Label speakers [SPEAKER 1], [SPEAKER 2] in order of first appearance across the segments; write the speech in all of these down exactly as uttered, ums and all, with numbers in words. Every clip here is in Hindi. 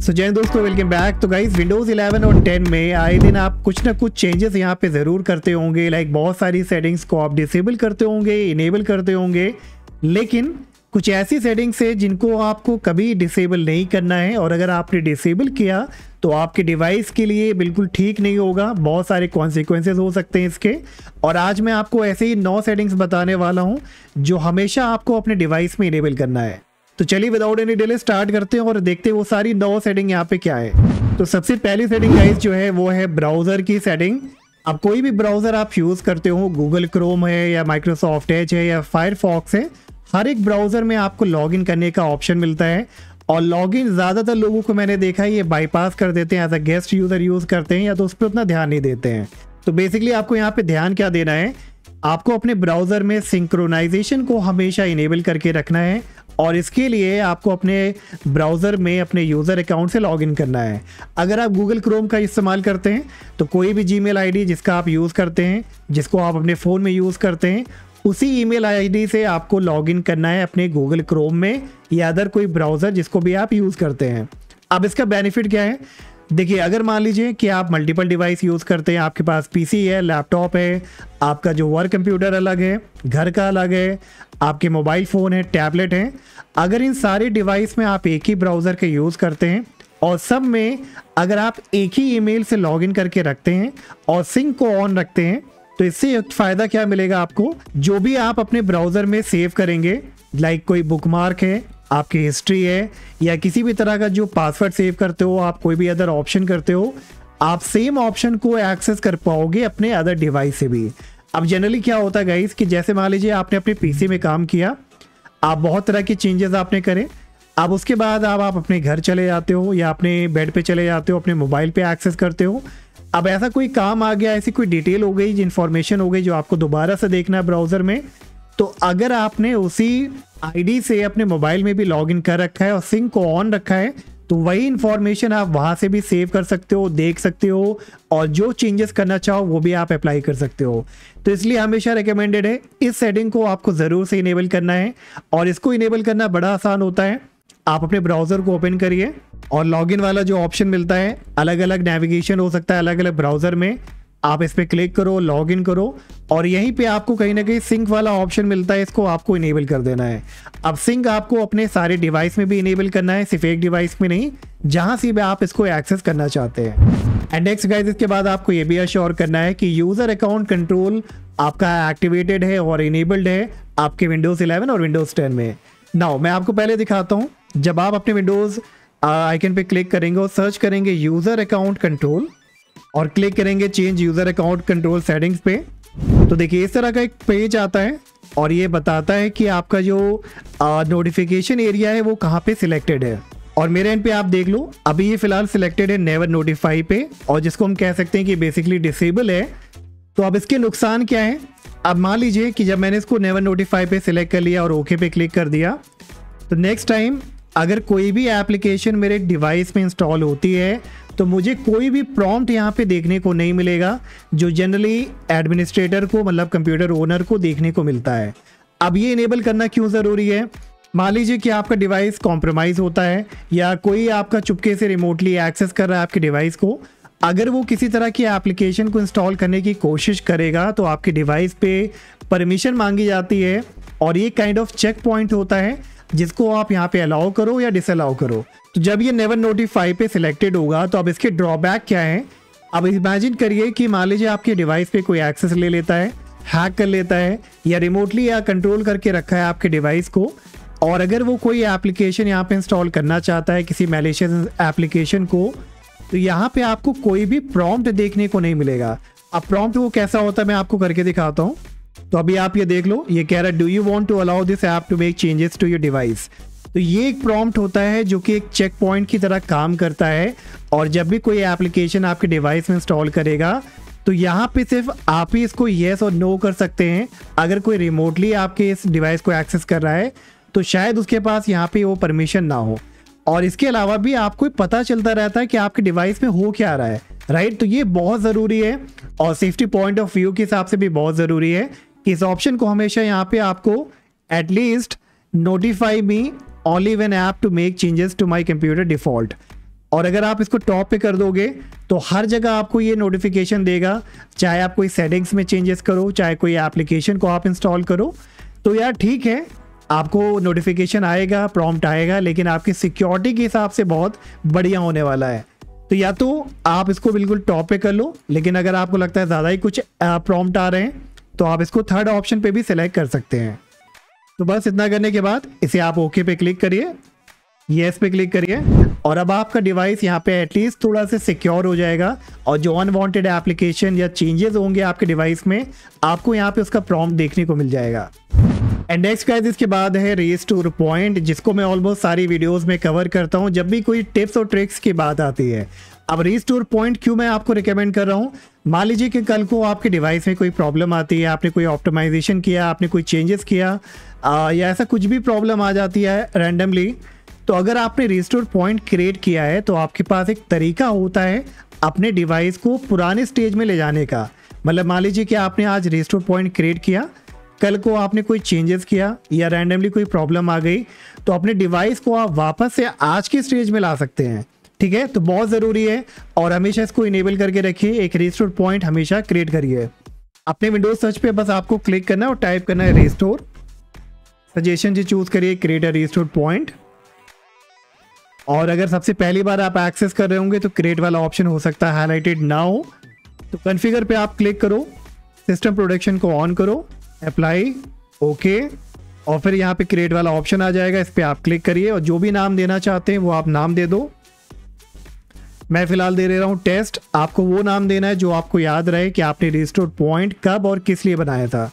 [SPEAKER 1] सो जय दोस्तों, वेलकम बैक। तो गाइस विंडोज़ इलेवन और टेन में आए दिन आप कुछ ना कुछ चेंजेस यहाँ पे ज़रूर करते होंगे। लाइक बहुत सारी सेटिंग्स को आप डिसेबल करते होंगे, इनेबल करते होंगे, लेकिन कुछ ऐसी सेटिंग्स है जिनको आपको कभी डिसेबल नहीं करना है। और अगर आपने डिसेबल किया तो आपके डिवाइस के लिए बिल्कुल ठीक नहीं होगा, बहुत सारे कॉन्सिक्वेंसेस हो सकते हैं इसके। और आज मैं आपको ऐसे ही नौ सेटिंग्स बताने वाला हूँ जो हमेशा आपको अपने डिवाइस में इनेबल करना है। तो चलिए विदाउट एनी डिले स्टार्ट करते हैं और देखते हैं वो सारी नौ सेटिंग यहाँ पे क्या है। तो सबसे पहली सेटिंग गाइस जो है वो है ब्राउज़र की सेटिंग। अब कोई भी ब्राउज़र आप यूज़ करते हो, गूगल क्रोम है या माइक्रोसॉफ्ट एज है या फायरफॉक्स है, हर एक ब्राउज़र में आपको लॉगिन करने का ऑप्शन मिलता है। और लॉगिन ज़्यादातर लोगों को मैंने देखा है ये बाईपास कर देते हैं, as a guest user use करते हैं या तो उस पर उतना ध्यान नहीं देते हैं। तो बेसिकली आपको यहाँ पे ध्यान क्या देना है, आपको अपने ब्राउज़र में सिंक्रोनाइजेशन को हमेशा इनेबल करके रखना है। और इसके लिए आपको अपने ब्राउज़र में अपने यूज़र अकाउंट से लॉगिन करना है। अगर आप गूगल क्रोम का इस्तेमाल करते हैं तो कोई भी जीमेल आईडी जिसका आप यूज़ करते हैं, जिसको आप अपने फ़ोन में यूज़ करते हैं, उसी ईमेल आईडी से आपको लॉगिन करना है अपने गूगल क्रोम में या अदर कोई ब्राउज़र जिसको भी आप यूज़ करते हैं। अब इसका बेनिफिट क्या है, देखिए अगर मान लीजिए कि आप मल्टीपल डिवाइस यूज़ करते हैं, आपके पास पीसी है, लैपटॉप है, आपका जो वर्क कंप्यूटर अलग है, घर का अलग है, आपके मोबाइल फ़ोन है, टैबलेट है, अगर इन सारे डिवाइस में आप एक ही ब्राउज़र के यूज़ करते हैं और सब में अगर आप एक ही ईमेल से लॉगिन करके रखते हैं और सिंक को ऑन रखते हैं, तो इससे फ़ायदा क्या मिलेगा आपको, जो भी आप अपने ब्राउज़र में सेव करेंगे, लाइक कोई बुकमार्क है, आपकी हिस्ट्री है या किसी भी तरह का जो पासवर्ड सेव करते हो, आप कोई भी अदर ऑप्शन करते हो, आप सेम ऑप्शन को एक्सेस कर पाओगे अपने अदर डिवाइस से भी। अब जनरली क्या होता है गाइस कि जैसे मान लीजिए आपने अपने पीसी में काम किया, आप बहुत तरह के चेंजेस आपने करे, अब उसके बाद आप, आप अपने घर चले जाते हो या अपने बेड पे चले जाते हो, अपने मोबाइल पे एक्सेस करते हो। अब ऐसा कोई काम आ गया, ऐसी कोई डिटेल हो गई, इन्फॉर्मेशन हो गई जो आपको दोबारा से देखना है ब्राउज़र में, तो अगर आपने उसी आईडी से अपने मोबाइल में भी लॉगिन कर रखा है और सिंक को ऑन रखा है, तो वही इन्फॉर्मेशन आप वहाँ से भी सेव कर सकते हो, देख सकते हो, और जो चेंजेस करना चाहो वो भी आप अप्लाई कर सकते हो। तो इसलिए हमेशा रिकमेंडेड है इस सेटिंग को आपको ज़रूर से इनेबल करना है। और इसको इनेबल करना बड़ा आसान होता है। आप अपने ब्राउज़र को ओपन करिए और लॉगिन वाला जो ऑप्शन मिलता है, अलग अलग नेविगेशन हो सकता है अलग अलग ब्राउज़र में, आप इस पर क्लिक करो, लॉगिन करो और यहीं पे आपको कहीं ना कहीं सिंक वाला ऑप्शन मिलता है, इसको आपको इनेबल कर देना है। अब सिंक आपको अपने सारे डिवाइस में भी इनेबल करना है, सिर्फ एक डिवाइस में नहीं, जहां से भी आप इसको एक्सेस करना चाहते हैं। एंड नेक्स्ट गाइस, इसके बाद आपको ये भी अश्योर करना है कि यूज़र अकाउंट कंट्रोल आपका एक्टिवेटेड है और इनेबल्ड है आपके विंडोज़ इलेवन और विंडोज़ टेन में। नाउ मैं आपको पहले दिखाता हूँ। जब आप अपने विंडोज़ आइकन पे क्लिक करेंगे और सर्च करेंगे यूज़र अकाउंट कंट्रोल और क्लिक करेंगे change user account control settings पे, तो देखिए इस तरह का एक पेज आता है और ये बताता है कि आपका जो नोटिफिकेशन एरिया है वो कहाँ पे सिलेक्टेड है। और मेरे एंड पे आप देख लो, अभी ये फिलहाल सिलेक्टेड है नेवर नोटिफाई पे, और जिसको हम कह सकते हैं कि बेसिकली डिसेबल है। तो अब इसके नुकसान क्या है, अब मान लीजिए कि जब मैंने इसको नेवर नोटिफाई पे सिलेक्ट कर लिया और ओके पे क्लिक कर दिया, तो नेक्स्ट टाइम अगर कोई भी एप्लीकेशन मेरे डिवाइस में इंस्टॉल होती है तो मुझे कोई भी प्रॉम्प्ट यहाँ पे देखने को नहीं मिलेगा, जो जनरली एडमिनिस्ट्रेटर को, मतलब कंप्यूटर ओनर को देखने को मिलता है। अब ये इनेबल करना क्यों ज़रूरी है, मान लीजिए कि आपका डिवाइस कॉम्प्रोमाइज़ होता है या कोई आपका चुपके से रिमोटली एक्सेस कर रहा है आपके डिवाइस को, अगर वो किसी तरह की एप्लीकेशन को इंस्टॉल करने की कोशिश करेगा तो आपके डिवाइस पे परमिशन मांगी जाती है और ये काइंड ऑफ चेक पॉइंट होता है जिसको आप यहाँ पे अलाउ करो या डिसअलाउ करो। तो जब ये नेवर नोटिफाई पे सिलेक्टेड होगा तो अब इसके ड्रॉबैक क्या है, अब इमेजिन करिए कि मान लीजिए आपके डिवाइस पे कोई एक्सेस ले लेता है, हैक कर लेता है या रिमोटली या कंट्रोल करके रखा है आपके डिवाइस को, और अगर वो कोई एप्लीकेशन यहाँ पे इंस्टॉल करना चाहता है, किसी मैलिशियस एप्लीकेशन को, तो यहाँ पे आपको कोई भी प्रॉम्प्ट देखने को नहीं मिलेगा। अब प्रॉम्प्ट वो कैसा होता है मैं आपको करके दिखाता हूँ। तो अभी आप ये देख लो, ये कह रहा है do you want to allow this app to make changes to your device. तो ये एक प्रॉम्प्ट होता है जो कि एक चेक पॉइंट की तरह काम करता है, और जब भी कोई एप्लीकेशन आपके डिवाइस में इंस्टॉल करेगा तो यहाँ पे सिर्फ आप ही इसको येस और नो कर सकते हैं। अगर कोई रिमोटली आपके इस डिवाइस को एक्सेस कर रहा है तो शायद उसके पास यहाँ पे वो परमिशन ना हो, और इसके अलावा भी आपको पता चलता रहता है कि आपके डिवाइस में हो क्या रहा है, राइट। तो ये बहुत ज़रूरी है और सेफ्टी पॉइंट ऑफ व्यू के हिसाब से भी बहुत ज़रूरी है कि इस ऑप्शन को हमेशा यहाँ पे आपको at least notify me only when app to make changes to my computer default, और अगर आप इसको टॉप पे कर दोगे तो हर जगह आपको ये नोटिफिकेशन देगा, चाहे आप कोई सेटिंग्स में चेंजेस करो, चाहे कोई एप्लीकेशन को आप इंस्टॉल करो। तो यार ठीक है, आपको नोटिफिकेशन आएगा, प्रॉम्प्ट आएगा, लेकिन आपकी सिक्योरिटी के हिसाब से बहुत बढ़िया होने वाला है। तो या तो आप इसको बिल्कुल टॉप पे कर लो, लेकिन अगर आपको लगता है ज़्यादा ही कुछ प्रॉम्प्ट आ रहे हैं तो आप इसको थर्ड ऑप्शन पे भी सिलेक्ट कर सकते हैं। तो बस इतना करने के बाद इसे आप ओके पे क्लिक करिए, येस पे क्लिक करिए, और अब आपका डिवाइस यहाँ पे एटलीस्ट थोड़ा सा सिक्योर हो जाएगा। और जो अनवांटेड एप्लीकेशन या चेंजेस होंगे आपके डिवाइस में, आपको यहाँ पे उसका प्रॉम्प्ट देखने को मिल जाएगा। एंड नेक्स्ट गाइस, इसके बाद है रिस्टोर पॉइंट, जिसको मैं ऑलमोस्ट सारी वीडियोस में कवर करता हूँ जब भी कोई टिप्स और ट्रिक्स की बात आती है। अब रिस्टोर पॉइंट क्यों मैं आपको रिकमेंड कर रहा हूँ, मान लीजिए कि कल को आपके डिवाइस में कोई प्रॉब्लम आती है, आपने कोई ऑप्टिमाइजेशन किया, आपने कोई चेंजेस किया, आ, या ऐसा कुछ भी प्रॉब्लम आ जाती है रैंडमली, तो अगर आपने रिस्टोर पॉइंट क्रिएट किया है तो आपके पास एक तरीका होता है अपने डिवाइस को पुराने स्टेज में ले जाने का। मतलब मान लीजिए कि आपने आज रिस्टोर पॉइंट क्रिएट किया, कल को आपने कोई चेंजेस किया या रैंडमली कोई प्रॉब्लम आ गई, तो अपने डिवाइस को आप वापस से आज के स्टेज में ला सकते हैं। ठीक है, तो बहुत ज़रूरी है और हमेशा इसको इनेबल करके रखिए। एक रिस्टोर पॉइंट हमेशा क्रिएट करिए। अपने विंडोज सर्च पे बस आपको क्लिक करना है और टाइप करना है रिस्टोर, सजेशन जी चूज करिए, क्रिएट अ रिस्टोर पॉइंट। और अगर सबसे पहली बार आप एक्सेस कर रहे होंगे तो क्रिएट वाला ऑप्शन हो सकता है हाईलाइटेड ना हो, तो कॉन्फ़िगर पे आप क्लिक करो, सिस्टम प्रोटेक्शन को ऑन करो, अप्लाई, ओके, और फिर यहाँ पे क्रिएट वाला ऑप्शन आ जाएगा, इस पर आप क्लिक करिए और जो भी नाम देना चाहते हैं वो आप नाम दे दो। मैं फिलहाल दे रहा हूँ टेस्ट। आपको वो नाम देना है जो आपको याद रहे कि आपने रिस्टोर पॉइंट कब और किस लिए बनाया था।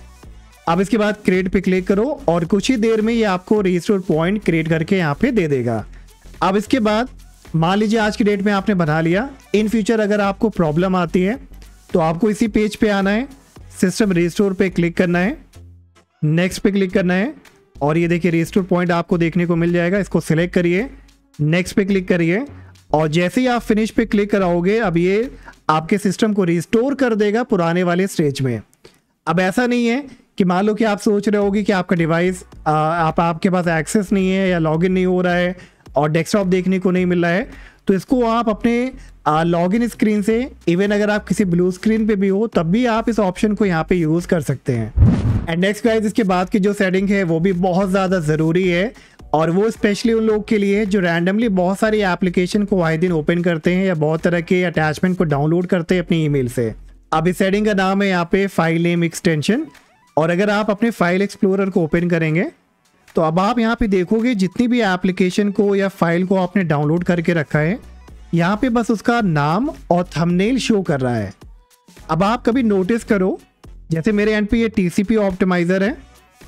[SPEAKER 1] अब इसके बाद क्रिएट पे क्लिक करो और कुछ ही देर में ये आपको रिस्टोर पॉइंट क्रिएट करके यहाँ पे दे देगा। अब इसके बाद मान लीजिए आज की डेट में आपने बना लिया, इन फ्यूचर अगर आपको प्रॉब्लम आती है तो आपको इसी पेज पे आना है, सिस्टम रिस्टोर पे क्लिक करना है, नेक्स्ट पे क्लिक करना है, और ये देखिए रिस्टोर पॉइंट आपको देखने को मिल जाएगा। इसको सिलेक्ट करिए, नेक्स्ट पे क्लिक करिए, और जैसे ही आप फिनिश पे क्लिक कराओगे अब ये आपके सिस्टम को रिस्टोर कर देगा पुराने वाले स्टेज में। अब ऐसा नहीं है कि मान लो कि आप सोच रहे होगे कि आपका डिवाइस आप आपके पास एक्सेस नहीं है या लॉगिन नहीं हो रहा है और डेस्कटॉप देखने को नहीं मिल रहा है, तो इसको आप अपने लॉगिन स्क्रीन से, इवन अगर आप किसी ब्लू स्क्रीन पे भी हो तब भी आप इस ऑप्शन को यहाँ पे यूज़ कर सकते हैं। एंड नेक्स्ट गाइस, इसके बाद की जो सेटिंग है वो भी बहुत ज़्यादा ज़रूरी है, और वो स्पेशली उन लोग के लिए जो रैंडमली बहुत सारी एप्लीकेशन को आए दिन ओपन करते हैं या बहुत तरह के अटैचमेंट को डाउनलोड करते हैं अपनी ईमेल से। अब इस सेटिंग का नाम है यहाँ पे फाइल नेम एक्सटेंशन, और अगर आप अपने फाइल एक्सप्लोरर को ओपन करेंगे तो अब आप यहाँ पे देखोगे जितनी भी एप्लीकेशन को या फाइल को आपने डाउनलोड करके रखा है, यहाँ पे बस उसका नाम और थंबनेल शो कर रहा है। अब आप कभी नोटिस करो, जैसे मेरे एंड पे ये टीसीपी ऑप्टिमाइज़र है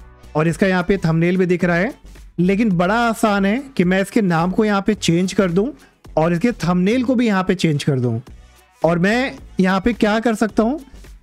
[SPEAKER 1] और इसका यहाँ पे थंबनेल भी दिख रहा है, लेकिन बड़ा आसान है कि मैं इसके नाम को यहाँ पे चेंज कर दूँ और इसके थंबनेल को भी यहाँ पे चेंज कर दूँ। और मैं यहाँ पे क्या कर सकता हूँ,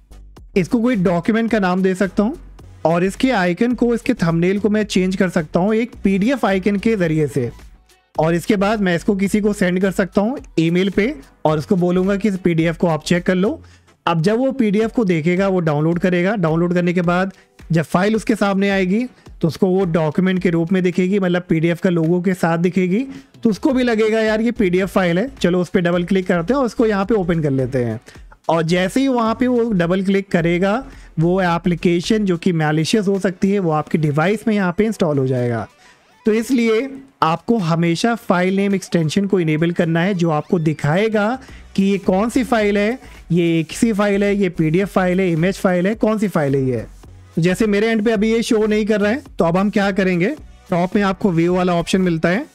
[SPEAKER 1] इसको कोई डॉक्यूमेंट का नाम दे सकता हूँ और इसके आइकन को, इसके थंबनेल को मैं चेंज कर सकता हूँ एक पीडीएफ आइकन के ज़रिए से, और इसके बाद मैं इसको किसी को सेंड कर सकता हूँ ईमेल पे और उसको बोलूँगा कि इस पीडीएफ को आप चेक कर लो। अब जब वो पीडीएफ को देखेगा, वो डाउनलोड करेगा, डाउनलोड करने के बाद जब फाइल उसके सामने आएगी तो उसको वो डॉक्यूमेंट के रूप में दिखेगी, मतलब पीडीएफ का लोगो के साथ दिखेगी, तो उसको भी लगेगा यार ये पीडीएफ फाइल है, चलो उस पर डबल क्लिक करते हैं और उसको यहाँ पे ओपन कर लेते हैं। और जैसे ही वहाँ पे वो डबल क्लिक करेगा, वो एप्लीकेशन जो कि मैलिशियस हो सकती है वो आपके डिवाइस में यहाँ पे इंस्टॉल हो जाएगा। तो इसलिए आपको हमेशा फाइल नेम एक्सटेंशन को इनेबल करना है, जो आपको दिखाएगा कि ये कौन सी फाइल है, ये एक सी फाइल है, ये पीडीएफ फाइल है, इमेज फाइल है, कौन सी फाइल है ये। तो जैसे मेरे एंड पे अभी ये शो नहीं कर रहा है, तो अब हम क्या करेंगे, टॉप में आपको व्यू वाला ऑप्शन मिलता है,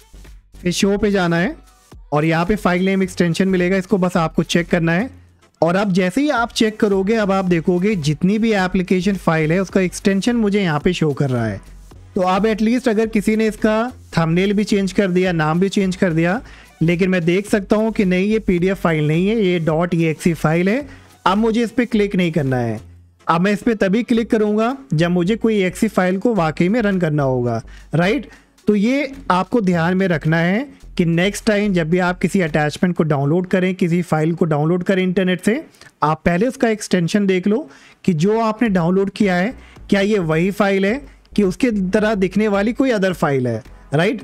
[SPEAKER 1] फिर शो पे जाना है और यहाँ पे फाइल नेम एक्सटेंशन मिलेगा, इसको बस आपको चेक करना है। और अब जैसे ही आप चेक करोगे, अब आप देखोगे जितनी भी एप्लीकेशन फाइल है उसका एक्सटेंशन मुझे यहाँ पे शो कर रहा है। तो अब एटलीस्ट अगर किसी ने इसका थंबनेल भी चेंज कर दिया, नाम भी चेंज कर दिया, लेकिन मैं देख सकता हूँ कि नहीं ये पीडीएफ फाइल नहीं है, ये डॉट ईएक्सी फाइल है। अब मुझे इस पर क्लिक नहीं करना है, अब मैं इस पर तभी क्लिक करूँगा जब मुझे कोई ईएक्सी फाइल को वाकई में रन करना होगा, राइट। तो ये आपको ध्यान में रखना है कि नेक्स्ट टाइम जब भी आप किसी अटैचमेंट को डाउनलोड करें, किसी फाइल को डाउनलोड करें इंटरनेट से, आप पहले उसका एक्सटेंशन देख लो कि जो आपने डाउनलोड किया है क्या ये वही फाइल है कि उसके तरह दिखने वाली कोई अदर फाइल है, राइट।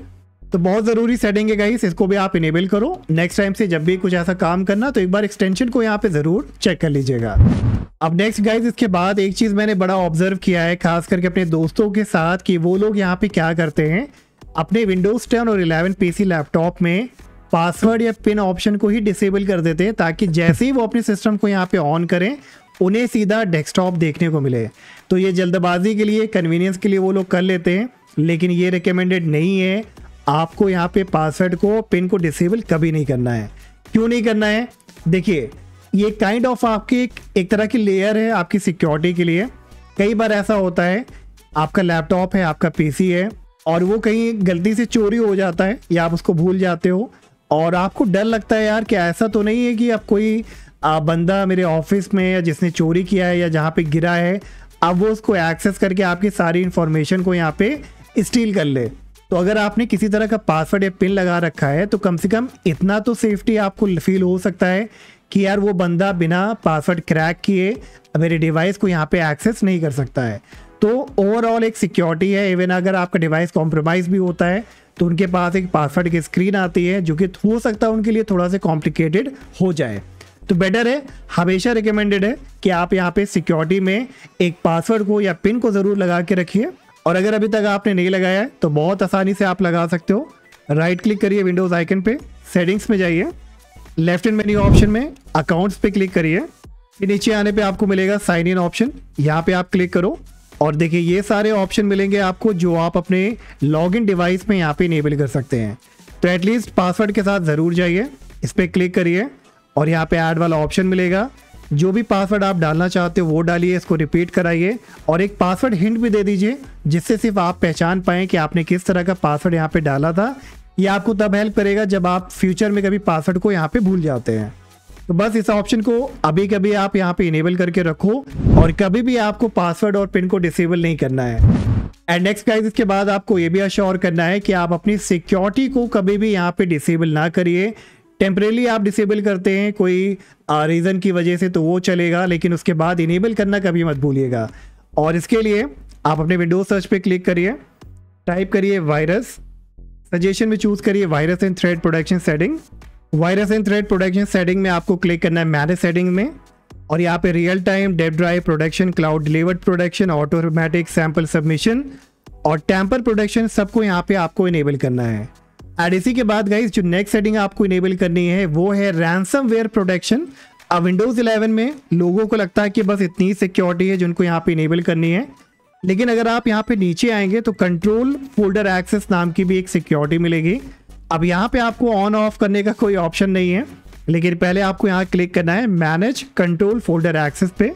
[SPEAKER 1] तो बहुत ज़रूरी सेटिंग है गाइस, इसको भी आप इनेबल करो। नेक्स्ट टाइम से जब भी कुछ ऐसा काम करना तो एक बार एक्सटेंशन को यहाँ पे ज़रूर चेक कर लीजिएगा। अब नेक्स्ट गाइस, इसके बाद एक चीज़ मैंने बड़ा ऑब्जर्व किया है खास करके अपने दोस्तों के साथ, कि वो लोग यहाँ पे क्या करते हैं, अपने विंडोज़ टेन और इलेवन पीसी लैपटॉप में पासवर्ड या पिन ऑप्शन को ही डिसेबल कर देते हैं, ताकि जैसे ही वो अपने सिस्टम को यहाँ पे ऑन करें उन्हें सीधा डेस्कटॉप देखने को मिले। तो ये जल्दबाजी के लिए, कन्वीनियंस के लिए वो लोग कर लेते हैं, लेकिन ये रिकमेंडेड नहीं है। आपको यहाँ पे पासवर्ड को, पिन को डिसेबल कभी नहीं करना है। क्यों नहीं करना है? देखिए, ये काइंड ऑफ आपकी एक, एक तरह की लेयर है आपकी सिक्योरिटी के लिए। कई बार ऐसा होता है, आपका लैपटॉप है, आपका पीसी है, और वो कहीं गलती से चोरी हो जाता है या आप उसको भूल जाते हो, और आपको डर लगता है यार कि ऐसा तो नहीं है कि अब कोई आ, बंदा मेरे ऑफिस में या जिसने चोरी किया है या जहाँ पे गिरा है, अब वो उसको एक्सेस करके आपकी सारी इन्फॉर्मेशन को यहाँ पे स्टील कर ले। तो अगर आपने किसी तरह का पासवर्ड या पिन लगा रखा है तो कम से कम इतना तो सेफ्टी आपको फील हो सकता है कि यार वो बंदा बिना पासवर्ड क्रैक किए मेरे डिवाइस को यहाँ पे एक्सेस नहीं कर सकता है। तो ओवरऑल एक सिक्योरिटी है। इवन अगर आपका डिवाइस कॉम्प्रोमाइज़ भी होता है तो उनके पास एक पासवर्ड की स्क्रीन आती है, जो कि हो सकता है उनके लिए थोड़ा सा कॉम्प्लिकेटेड हो जाए। तो बेटर है, हमेशा रिकमेंडेड है कि आप यहाँ पे सिक्योरिटी में एक पासवर्ड को या पिन को ज़रूर लगा के रखिए। और अगर अभी तक आपने नहीं लगाया है तो बहुत आसानी से आप लगा सकते हो। राइट क्लिक करिए विंडोज़ आइकन पे, सेटिंग्स में जाइए, लेफ्ट हैंड मेन्यू ऑप्शन में अकाउंट्स पे क्लिक करिए, फिर नीचे आने पे आपको मिलेगा साइन इन ऑप्शन, यहाँ पे आप क्लिक करो और देखिए ये सारे ऑप्शन मिलेंगे आपको जो आप अपने लॉगिन डिवाइस में यहाँ पे इनेबल कर सकते हैं। तो एटलीस्ट पासवर्ड के साथ ज़रूर जाइए, इस पर क्लिक करिए और यहाँ पे ऐड वाला ऑप्शन मिलेगा। जो भी पासवर्ड आप डालना चाहते हो वो डालिए, इसको रिपीट कराइए और एक पासवर्ड हिंट भी दे दीजिए, जिससे सिर्फ आप पहचान पाएँ कि आपने किस तरह का पासवर्ड यहाँ पे डाला था। ये आपको तब हेल्प करेगा जब आप फ्यूचर में कभी पासवर्ड को यहाँ पे भूल जाते हैं। तो बस इस ऑप्शन को अभी कभी आप यहाँ पे इनेबल करके रखो और कभी भी आपको पासवर्ड और पिन को डिसेबल नहीं करना है। एंड नेक्स्ट गाइस, इसके बाद आपको ये भी अश्योर करना है कि आप अपनी सिक्योरिटी को कभी भी यहाँ पे डिसेबल ना करिए। टेम्परेली आप डिसेबल करते हैं कोई रीज़न की वजह से तो वो चलेगा, लेकिन उसके बाद इनेबल करना कभी मत भूलिएगा। और इसके लिए आप अपने विंडोज सर्च पे क्लिक करिए, टाइप करिए वायरस, सजेशन में चूज करिए virus and threat protection setting. Virus and threat protection setting में आपको क्लिक करना है मैनेज सेटिंग में, और यहाँ पे real time dev drive protection, cloud delivered protection, automatic sample submission और टैम्पर प्रोटेक्शन सबको यहाँ पे आपको इनेबल करना है। एंड इसी के बाद गाइस जो नेक्स्ट सेटिंग आपको इनेबल करनी है वो है रैंसमवेयर प्रोटेक्शन। अब विंडोज इलेवन में लोगों को लगता है कि बस इतनी सिक्योरिटी है जिनको यहाँ पे इनेबल करनी है, लेकिन अगर आप यहाँ पे नीचे आएंगे तो कंट्रोल फोल्डर एक्सेस नाम की भी एक सिक्योरिटी मिलेगी। अब यहाँ पे आपको ऑन ऑफ करने का कोई ऑप्शन नहीं है, लेकिन पहले आपको यहाँ क्लिक करना है मैनेज कंट्रोल फोल्डर एक्सेस पे,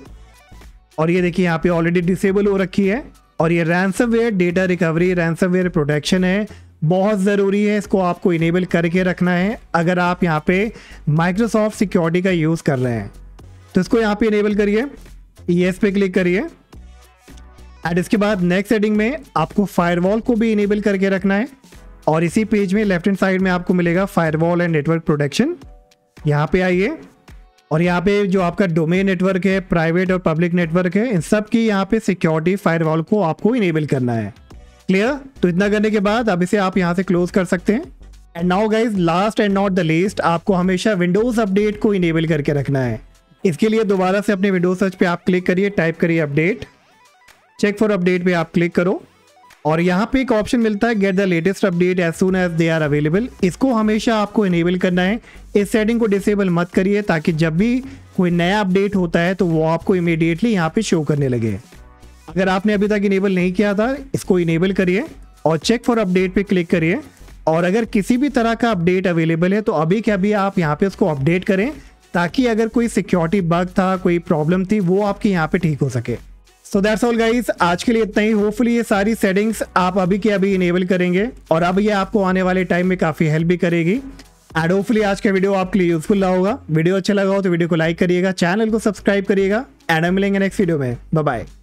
[SPEAKER 1] और ये देखिए यहाँ पे ऑलरेडी डिसेबल हो रखी है। और ये ransomware data recovery, ransomware protection है, बहुत ज़रूरी है, इसको आपको इनेबल करके रखना है अगर आप यहाँ पे माइक्रोसॉफ्ट सिक्योरिटी का यूज़ कर रहे हैं। तो इसको यहाँ पे इनेबल करिए, येस पे क्लिक करिए। एंड इसके बाद नेक्स्ट सेटिंग में आपको फायरवॉल को भी इनेबल करके रखना है, और इसी पेज में लेफ्ट हैंड साइड में आपको मिलेगा फायरवॉल एंड नेटवर्क प्रोटेक्शन। यहाँ पे आइए और यहाँ पे जो आपका डोमेन नेटवर्क है, प्राइवेट और पब्लिक नेटवर्क है, इन सब की यहाँ पे सिक्योरिटी फायरवॉल को आपको इनेबल करना है। क्लियर? तो इतना करने के बाद अब इसे आप यहाँ से क्लोज कर सकते हैं। And now guys, last and not the least, आपको हमेशा विंडोज अपडेट को इनेबल करके रखना है। इसके लिए दोबारा से अपने विंडोज सर्च पे आप क्लिक करिए, टाइप करिए अपडेट, चेक फॉर अपडेट पे आप क्लिक करो और यहाँ पे एक ऑप्शन मिलता है get the latest update as soon as they are available. इसको हमेशा आपको इनेबल करना है, इस सेटिंग को डिसेबल मत करिए, ताकि जब भी कोई नया अपडेट होता है तो वो आपको इमीडिएटली यहाँ पे शो करने लगे। अगर आपने अभी तक इनेबल नहीं किया था, इसको इनेबल करिए और चेक फॉर अपडेट पे क्लिक करिए, और अगर किसी भी तरह का अपडेट अवेलेबल है तो अभी के अभी आप यहाँ पे उसको अपडेट करें, ताकि अगर कोई सिक्योरिटी बग था, कोई प्रॉब्लम थी, वो आपकी यहाँ पे ठीक हो सके। सो दैट्स ऑल गाइस, आज के लिए इतना ही। होपफुली ये सारी सेटिंग्स आप अभी के अभी इनेबल करेंगे और अब ये आपको आने वाले टाइम में काफ़ी हेल्प भी करेगी। एंड होपफुली आज का वीडियो आपके लिए यूजफुल रहा होगा। वीडियो अच्छा लगा हो तो वीडियो को लाइक करिएगा, चैनल को सब्सक्राइब करिएगा, एंड हम मिलेंगे नेक्स्ट वीडियो में। Bye bye.